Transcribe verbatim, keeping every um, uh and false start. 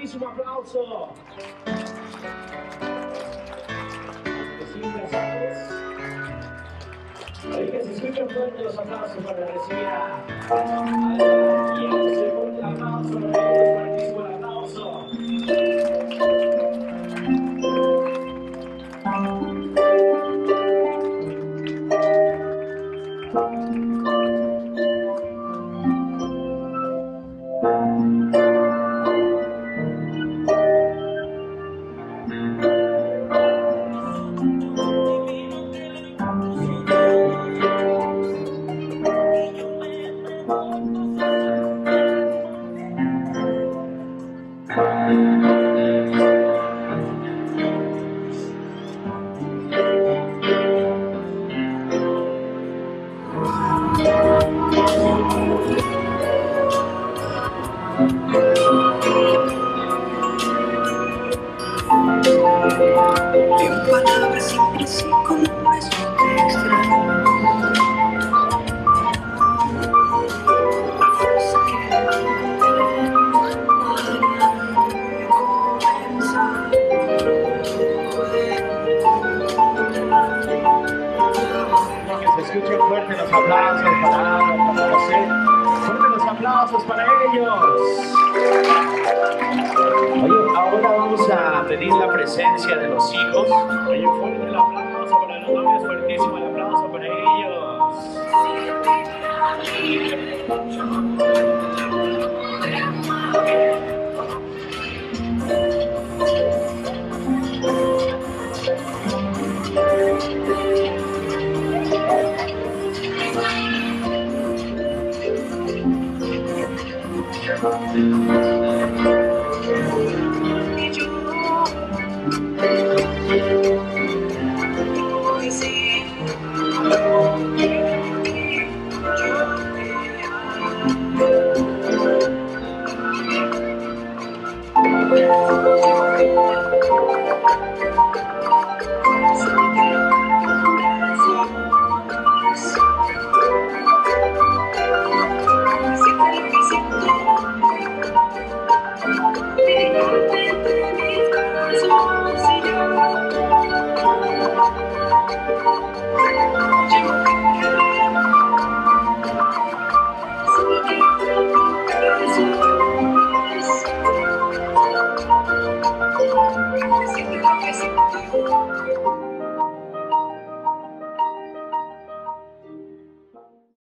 fuertísimo aplauso. Oye, que se escuchen fuertes los aplausos para recibir a Alba y a ese fuerte aplauso, para ellos, fuertísimo el aplauso. En palabras simples y comunes no te extraño. La fuerza que tengo para comenzar. Que se escuchen fuertes los aplausos para Alba, para José. Fuertes los aplausos para ellos. Oye, ahora vamos a pedir la presencia de los hijos. Oye, fuerte el aplauso para los novios, fuertísimo el aplauso para ellos. Siempre lo que siento.